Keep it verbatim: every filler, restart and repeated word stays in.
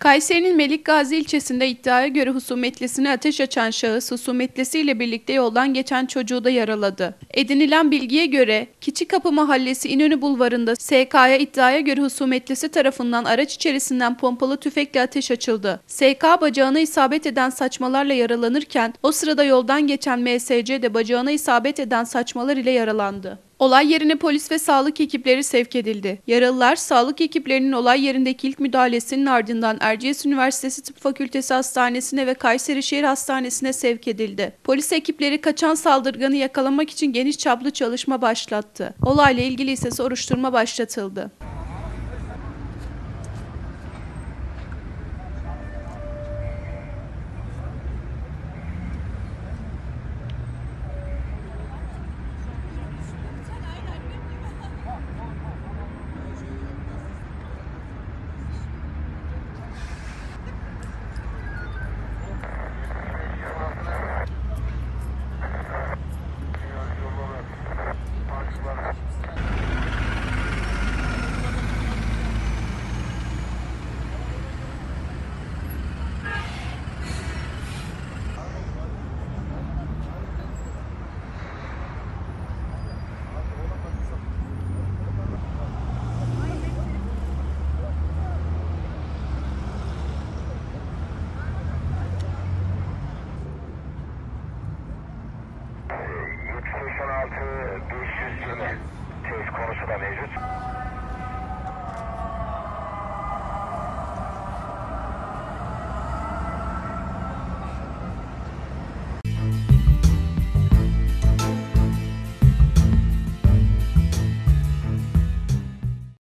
Kayseri'nin Melikgazi ilçesinde iddiaya göre husumetlisine ateş açan şahıs husumetlisiyle birlikte yoldan geçen çocuğu da yaraladı. Edinilen bilgiye göre Keçikapı Mahallesi İnönü Bulvarı'nda S K'ya iddiaya göre husumetlisi tarafından araç içerisinden pompalı tüfekle ateş açıldı. S K bacağına isabet eden saçmalarla yaralanırken o sırada yoldan geçen M S C de bacağına isabet eden saçmalar ile yaralandı. Olay yerine polis ve sağlık ekipleri sevk edildi. Yaralılar, sağlık ekiplerinin olay yerindeki ilk müdahalesinin ardından Erciyes Üniversitesi Tıp Fakültesi Hastanesi'ne ve Kayseri Şehir Hastanesi'ne sevk edildi. Polis ekipleri kaçan saldırganı yakalamak için geniş çaplı çalışma başlattı. Olayla ilgili ise soruşturma başlatıldı.